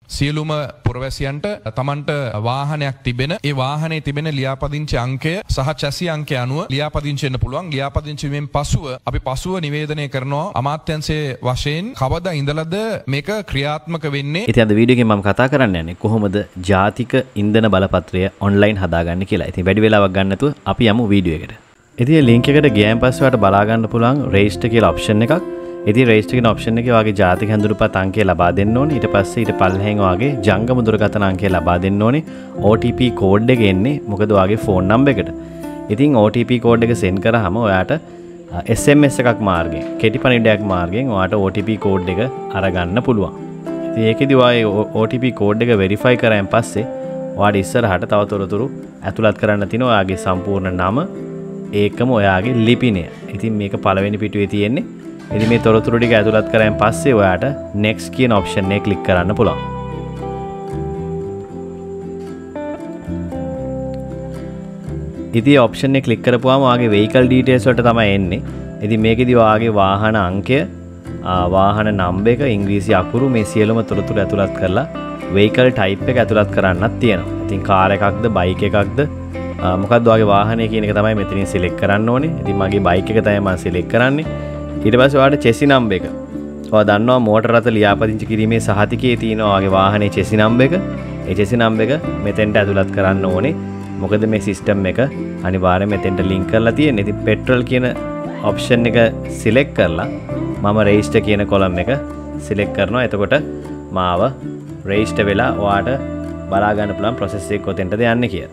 සියලුම පුරවැසියන්ට තමන්ට වාහනයක් තිබෙන ඒ වාහනේ තිබෙන ලියාපදිංචි අංකය සහ චැසි අංකය අනුව ලියාපදිංචි වෙන්න පුළුවන්. ලියාපදිංචි වීමෙන් පසුව නිවේදනය කරනවා අමාත්‍යාංශයේ වශයෙන් කවදා ඉඳලාද මේක ක්‍රියාත්මක වෙන්නේ. ඉතින් අද වීඩියෝ එකෙන් මම කතා කරන්න යන්නේ කොහොමද ජාතික ඉන්ධන බලපත්‍රය ඔන්ලයින් හදාගන්නේ කියලා. ඉතින් වැඩි වෙලාවක් ගන්න නැතුව අපි යමු වීඩියෝ එකට. ඉතින් ලින්ක් එකට ගියන් පස්සේ ඔයාලට බලා ගන්න පුළුවන් රෙජිස්ටර් කියලා ඔප්ෂන් එකක්. ඉතින් රෙජිස්ටර් කියන ඔප්ෂන් එකේ ඔයාගේ ජාතික හැඳුනුපත් අංකය ලබා දෙන්න ඕනේ. ඊට පස්සේ ඊට පල්ලෙහෙන් ඔයාගේ ජංගම දුරකථන අංකය ලබා දෙන්න ඕනේ. OTP කෝඩ් එක එන්නේ මොකද ඔයාගේ ෆෝන් නම්බර් එකට. ඉතින් OTP කෝඩ් එක සෙන්ඩ් කරාම ඔයාට SMS එකක් මාර්ගයෙන් කෙටි පණිවිඩයක් මාර්ගයෙන් ඔයාට OTP කෝඩ් එක අරගන්න පුළුවන්. ඉතින් ඒකෙදි ඔයාගේ OTP කෝඩ් එක වෙරිෆයි කරාන් පස්සේ ඔයාට ඉස්සරහට තව තොරතුරු ඇතුළත් කරන්න තියෙනවා. ඔයාගේ සම්පූර්ණ නම ඒකම ඔයාගේ ලිපිනය. ඉතින් මේක පළවෙනි පිටුවේ තියෙන්නේ. ඉතින් මේ තොරතුරු ටික ඇතුළත් කරාන් පස්සේ ඔයාට next කියන option එක ක්ලික් කරන්න පුළුවන්. ඉතින් option එක ක්ලික් කරපුවාම ඔයාගේ vehicle details වලට තමයි එන්නේ. ඉතින් මේකෙදි ඔයාගේ වාහන අංකය, වාහන නම්බර් එක, ඉංග්‍රීසි අකුරු මේ සියලුම තොරතුරු ඇතුළත් කරලා vehicle type එක ඇතුළත් කරන්නත් තියෙනවා. ඉතින් කාර් එකක්ද, බයික් එකක්ද, මොකක්ද ඔයාගේ වාහනය කියන එක තමයි මෙතනින් select කරන්න ඕනේ. ඉතින් මගේ බයික් එක තමයි මම select කරන්නේ. ඊට පස්සේ ඔයාලට චෙසි නම්බර් එක. ඔයා දන්නවා මෝටර රථ ලියාපදිංචි කිරීමේ සහතිකයේ තියෙනවා ඔයාගේ වාහනේ චෙසි නම්බර් එක. ඒ චෙසි නම්බර් එක මෙතෙන්ට ඇතුළත් කරන්න ඕනේ. මොකද මේ සිස්ටම් එක අනිවාර්යයෙන් මෙතෙන්ට ලින්ක් කරලා තියෙන්නේ. ඉතින් පෙට්‍රල් කියන ඔප්ෂන් එක සිලෙක්ට් කරලා මම රෙජිස්ටර් කියන කොලම් එක සිලෙක්ට් කරනවා. එතකොට මාව රෙජිස්ටර් වෙලා ඔයාට බලා ගන්න පුළුවන් process එක කොතෙන්ටද යන්නේ කියලා.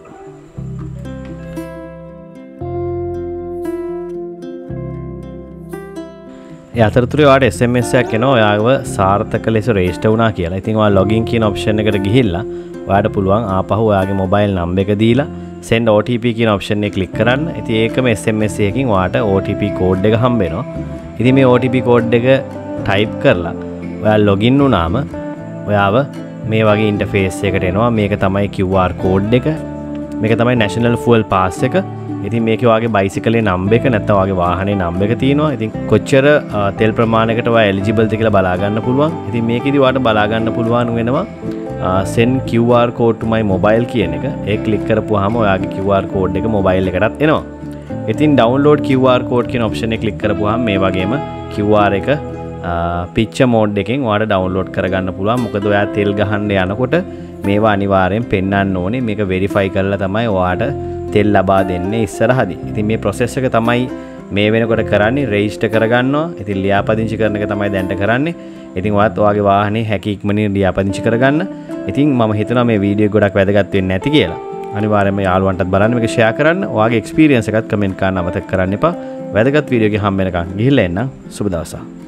ඒ අතරතුරේ ඔයාට SMS එකක් එනවා ඔයාව සාර්ථක ලෙස රෙජිස්ටර් වුණා කියලා. ඉතින් ඔයා login කියන option එකට ගිහිල්ලා ඔයාට පුළුවන් ආපහු ඔයාගේ mobile number එක දීලා send OTP කියන option එක click කරන්න. ඉතින් ඒකම SMS එකකින් ඔයාට OTP code එක හම්බ වෙනවා. ඉතින් මේ OTP code එක type කරලා ඔයා login වුණාම ඔයාව මේ වගේ interface එකකට එනවා. මේක තමයි QR code එක. මේක තමයි national fuel pass එක. ඉතින් මේකේ ඔයාගේ බයිසිකලේ නම්බර් එක නැත්නම් ඔයාගේ වාහනේ නම්බර් එක තියෙනවා. ඉතින් කොච්චර තෙල් ප්‍රමාණයකට ඔයා එලිජිබල්ද කියලා බලා ගන්න පුළුවන්. ඉතින් මේකෙදි ඔයාට බලා ගන්න පුළුවන් වෙනවා send QR code to my mobile කියන එක. ඒ ක්ලික් කරපුවාම ඔයාගේ QR code එක මොබයිල් එකටත් එනවා. ඉතින් download QR code කියන option එක ක්ලික් කරපුවාම මේ වගේම QR එක picture mode එකෙන් ඔයාට download කරගන්න පුළුවන්. මොකද ඔයා තෙල් ගහන්න යනකොට මේවා අනිවාර්යෙන් පෙන්වන්න ඕනේ. මේක verify කරලා තමයි ඔයාට තෙල් ලබා දෙන්නේ ඉස්සරහදී. ඉතින් මේ process එක තමයි මේ වෙනකොට කරන්නේ register කරගන්නවා. ඉතින් ලියාපදිංචි කරන එක තමයි දැන්ට කරන්නේ. ඉතින් ඔයත් ඔයාගේ වාහනේ හැකි ඉක්මනින් ලියාපදිංචි කරගන්න. ඉතින් මම හිතනවා මේ වීඩියෝ එක ගොඩක් වැදගත් වෙන්නේ නැති කියලා. අනිවාර්යයෙන්ම යාළුවන්ටත් බලන්න මේක share කරන්න. ඔයාගේ experience එකත් comment කරන්න අමතක කරන්න එපා. වැදගත් වීඩියෝ එකක් හම්බ වෙනකන් ගිහිල්ලා එන්න. සුබ දවසක්.